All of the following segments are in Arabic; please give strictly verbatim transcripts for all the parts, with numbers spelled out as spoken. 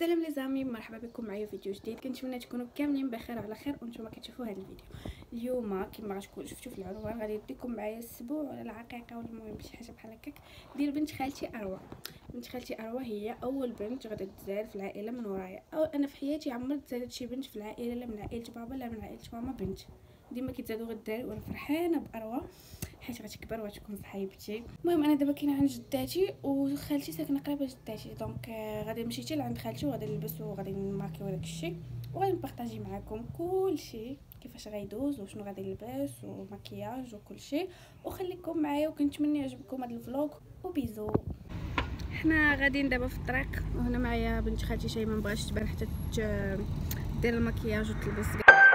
السلام لي زامي، مرحبا بكم معايا فيديو جديد. كنتمنى تكونوا كاملين بخير وعلى خير وانتم كتشوفوا هذا الفيديو. اليوم كما غتكونوا شفتوا في العنوان غادي نديكم معايا السبوع ولا العقيقه ولا المهم شي حاجه بحال هكاك ديال بنت خالتي اروى. بنت خالتي اروى هي اول بنت غادا تزاد في العائله من ورايا، او انا في حياتي عمرت زادت شي بنت في العائله، لا من عائله بابا لا من عائله ماما بنت، ديما كيتزادوا غير الدراري. وانا فرحانه باروى حيت غتكبر وغتكون صاحبتي. المهم انا دابا كاينه عند جداتي وخالتي ساكنه قريبه لجداتي، دونك غادي نمشي حتى لعند خالتي وغادي نلبس وغادي نماركيو داك الشيء وغادي نبارطاجي معكم كلشي كيفاش غيدوز وشنو غادي نلبس ومكياج وكلشي، وخليكم معايا وكنتمنى يعجبكم هذا الفلوق وبيزو. حنا غاديين دابا في الطريق وهنا معايا بنت خالتي شي ما بغاش تبان حتى دير المكياج وتلبس.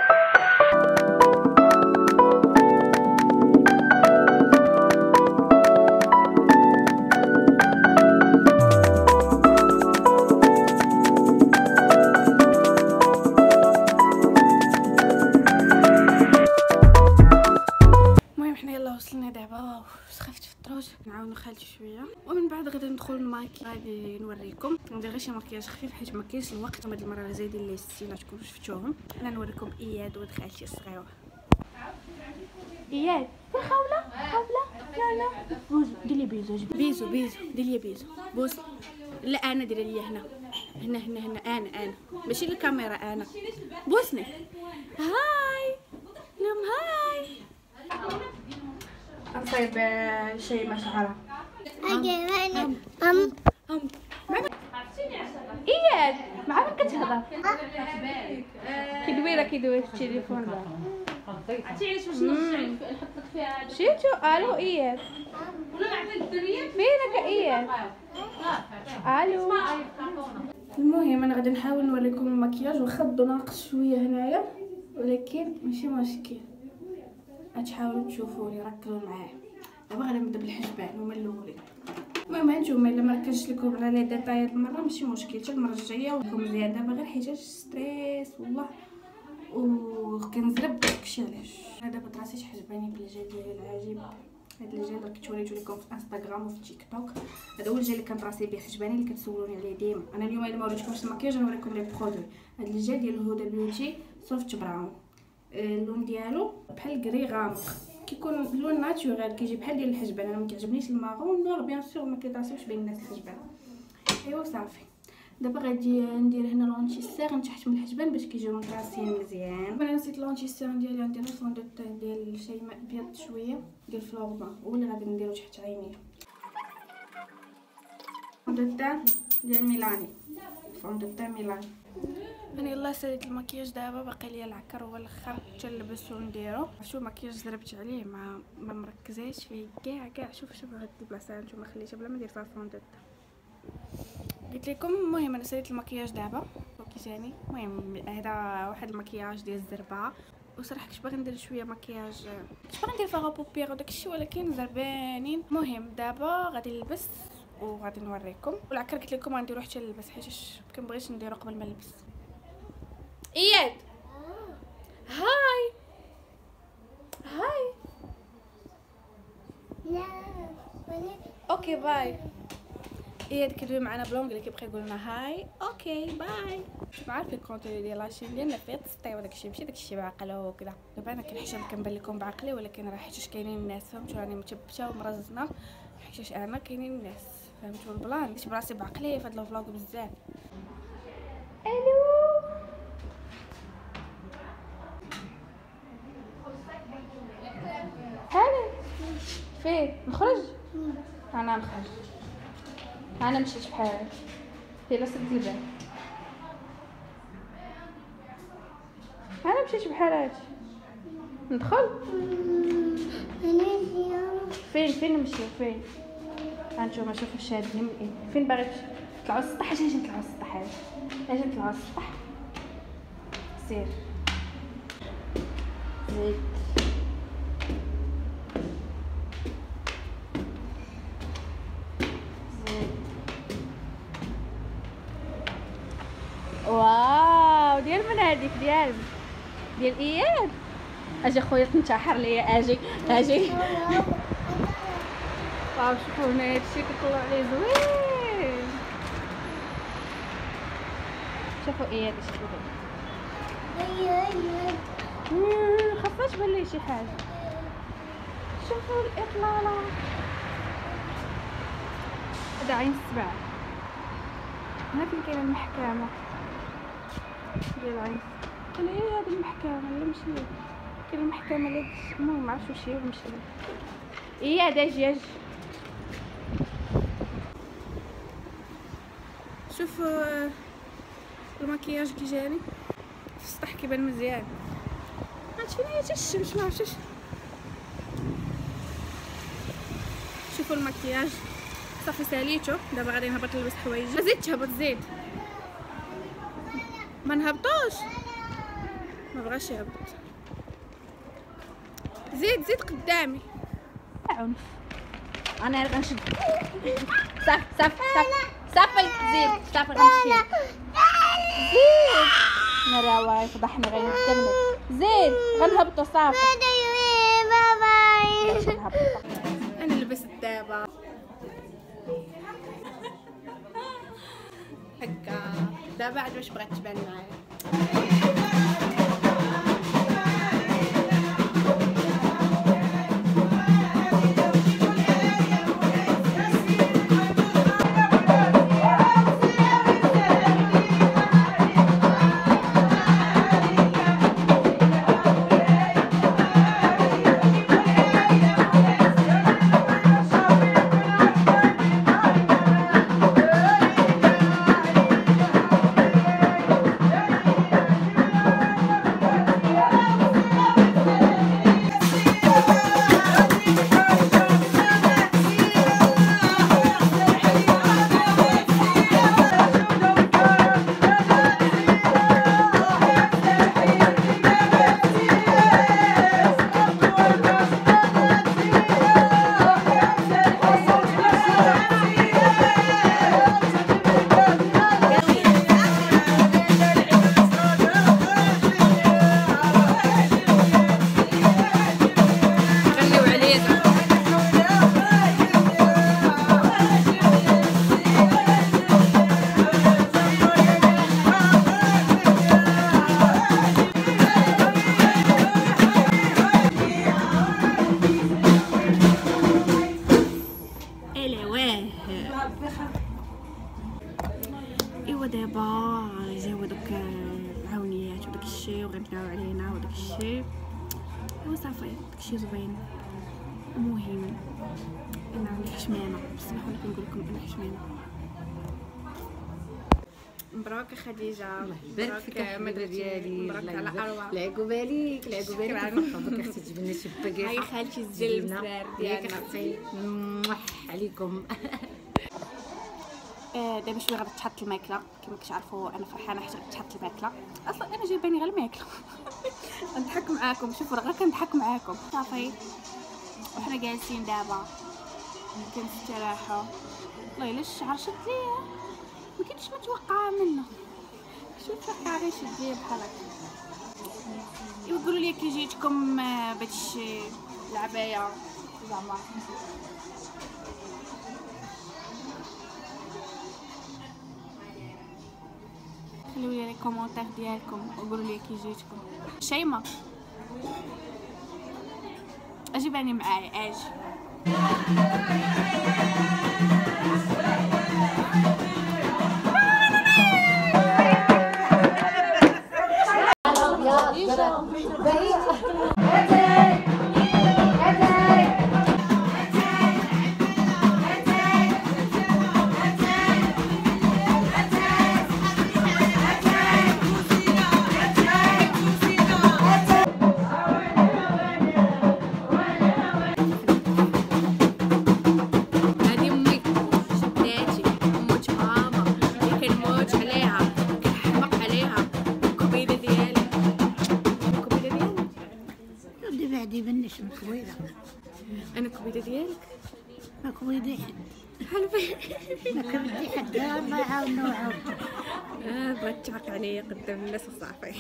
وصلنا دابا وسخفت في الطروج، نعاونو خالتي شويه ومن بعد غادي ندخل الماكي. غادي نوريكم ندير غير شي مكياج خفيف حيت ما كاينش الوقت. هاد المره راه زايدين لي ستين تكونوا شفتوهم. انا نوريكم اياد ولد خالتي الصغيره. اياد فين خوله خوله لا لا بوزو ديري بيزو بيزو بيزو ديري بيزو بوس. لا انا ديري لي هنا هنا هنا هنا انا انا ماشي الكاميرا انا بوسني. هاي لهم هاي نصايب شي مشعره. اجي ام ام ام اياد مع من كتهضر كيدويره كيدوي في التليفون. لا عرفتي علاش باش نحطك فيها شيتو. الو اياد ولا نعطيك الدنيا فينك اياد. الو المهم انا غادي نحاول نوريكم المكياج واخا ناقص شويه هنايا ولكن ماشي مشكل، غتحاولوا تشوفوني ركزوا معايا. دابا غادي نبدا بالحجبان هما الاولين. المهم هانتوما الا مركزتش لكم على لي ديتايات المره ماشي مشكل، حتى المره الجايه ولكم مزيان. دابا غير حيت ستريس والله وكنزرب داكشي علاش. انا دابا طراسيت حجباني بالجل ديالي العجيب. هاد الجل راه كنت وريته لكم في انستغرام وفي تيك توك. هذا هو الجل اللي كنطراسي به حجباني اللي كتسولوني عليه ديما. انا اليوم الا ما وريتكمش المكياج نوريكم لي برودوي. هاد الجل ديال هدى بيوتي سوفت براون، اللون ديالو بحال كري غامق، كيكون اللون ناتورال كيجي بحال ديال الحجبان. انا ما كيعجبنيش المارون نور بيان سور ما كيطاسيوش بين الناس الحجبان. ايوا صافي دابا غادي ندير هنا لونتيسير من تحت من الحجبان باش كيجيو مطراسين مزيان. انا نسيت لونتيسير ديالي، ندير فون دو تان ديال شيماء ابيض شويه ديال فلورما واللي غادي نديرو تحت عينيا. فون دو تان ديال ميلاني، فون دو تان ميلاني. انا يلاه ساليت المكياج دابا باقي ليا العكر هو الاخر حتى نلبسو ونديرو. شوف المكياج زربت عليه ما ما مركزاش فيه كاع كاع. شوف شوف هاد البلاصه نتوما خليتها بلا ما ندير فيها فون دو تان قلت لكم. المهم انا ساليت المكياج دابا وكيجاني. المهم هذا واحد المكياج ديال الزربه وصراحه كنت باغي ندير شويه مكياج، كنت باغي ندير فيها بوبيغ وداك الشيء ولكن زربانين. المهم دابا غادي نلبس وغادي نوريكم. والعكر قلت لكم غنديرو حتى نلبس حيت كنبغيش نديرو قبل ما نلبس. اياد هاي هاي لا اوكي باي. اياد كيدوي معنا بلونغلي كيبقى يقول لنا هاي اوكي باي. ما عارف الكونتوني ديال لاشين ديالنا فيه تسطي وداك الشيء ماشي داك الشيء بعقله وكذا. دابا انا كنحشم كنبان لكم بعقلي ولكن راه حيتاش كاينين الناس فهمتوا راني متبته ومرزنه حيتاش انا كاينين الناس فهمتوا البلان. كنت براسي بعقلي في هذا الفلوق بزاف. الو هاني فين نخرج؟ انا نخرج انا مشيت بحالي يلا سد الباب. انا مشيت بحالاتي ندخل فين فين نمشيو فين؟ هانتوما شوفوا شادين من ايه. فين باغي تمشي؟ نطلعوا للسطح. اجي نطلعوا للسطح. اجي نطلعوا للسطح. سير زيد واو ديال من هذيك ديال ديال اياد. اجي خويا تنتحر ليا. اجي اجي واو شوفوا هنا هادشي كيطلع عليه زوين. شوفوا اياد شوفوا خفاش بان لي شي حاجه. شوفوا الاطلاله هذا عين السبع. هنا فين كاينه المحكمه ديال عين. قال لي هذه المحكمه لا ماشي كاين المحكمه اللي المهم ما عرفتش واش هي ولا ماشي هي. هذا دجاج. شوفوا المكياج كي جاني في السطح كيبان مزيان. هاد فين هي الشمس ما عرفتش. شوفوا المكياج صافي ساليتو. دابا غادي نهبط نلبس حوايجي. ما زيدش هبط زيد ما نهبطوش ما بغاش يهبط. زيد زيد قدامي عنف. انا غنشد صافي صافي صافي صافي زيد صافي غنشد زيد نراوي فضحني غير نكمل. زيد غنهبطو صافي. انا لبست دابا هكا. دابا عاد واش بغات تبان معايا. ايوا دابا جاو دوك العاونيات وداك الشيء وغنبناو علينا وداك الشيء. ايوا صافي داكشي زوين ومهم. انا عندي حشمانه بصراحه كنقول لكم انا حشمانه. مبروك خديجه. بارك فيك المدرسه ديالي. مبروك على ارواح. العقوبه ليك العقوبه ليك. كنحبك اختي. تجيب لنا شي باكيطه. هاي خالتي الزل الزرار ديالنا اختي. موح عليكم. دابا شويه غادي تحط الماكله. كما كتعرفوا انا فرحانه حيت غتحط الماكله. اصلا انا جايباني غير الماكله. نضحك معاكم. شوفوا غير كنضحك معاكم. صافي وحنا جالسين دابا كنستراحوا. والله الا الشعر شد ليا ما كنتش متوقعه منه. شوف متوقعه غير شد ليا بحال هكا. يقولوا لي كي جيتكم بهادشي العبايه زعما خليو لي الكومونتير ديالكم وقولوا لي كي جيتكم. شيماء اجي باني معايا اجي. انا كبيده ديالك ما كبيده حد. بحال ما كبدي حد ما عاونو عاود. اه بغات تعق عليا قدام الناس وصافي.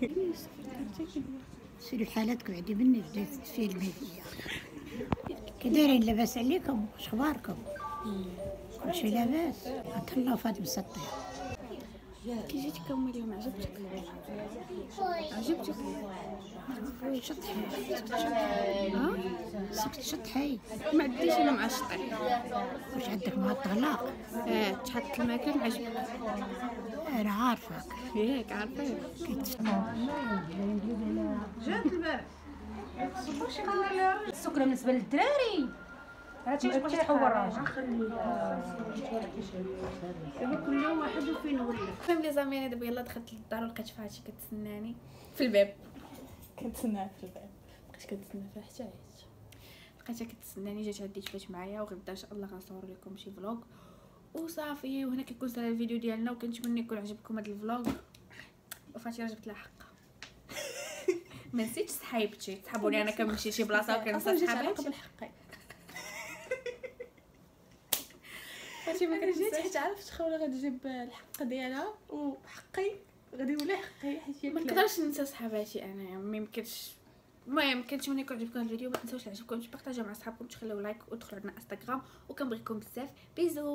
سيروا حالاتكم عندي مني بديت تفيلمي فيا. كي دايرين لاباس عليكم؟ واش اخباركم؟ كلشي لاباس؟ تهلاو في هاد المسطير. كي جيتي كملي اليوم عجبتك عجبتك شطحي ها سكت شطحي ما عنديش انا مع الشطيح واش عندك مع الطلاق؟ اه تحط الماكله عجبك انا عارفك ياك عارفه جات البارح السكر بالنسبه للدراري هاتي واش بغيتي تحول الراجل دابا كل واحد وفين ولا فهم لي زامي انا دابا يلا دخلت للدار ولقيت فاتشي كتسناني في الباب كتسنى في الباب بقيت كتسنى فيها حتى عيت لقيتها كتسناني جات عندي تفات معايا وغدا ان شاء الله غنصور لكم شي فلوق وصافي. وهنا كيكون سالا الفيديو ديالنا وكنتمنى يكون عجبكم هذا الفلوق وفاتي راه جبت لها حقها ما نسيتش صحايبتي تحبوني انا كنمشي شي بلاصه وكنسى صحاباتي بالحقي فاتي ما جيت كنجيش حيت عرفت خوله غتجيب الحق ديالها وحقي غادي يولي حقي حيت هي ما نقدرش ننسى صحاباتي انا ما يمكنش. المهم كنتمنى يكون عجبكم الفيديو ما تنساوش عجبكم تبارطاجيو مع صحابكم تخليو لايك ودخلوا عندنا انستغرام وكنبغيكم بزاف بيزو.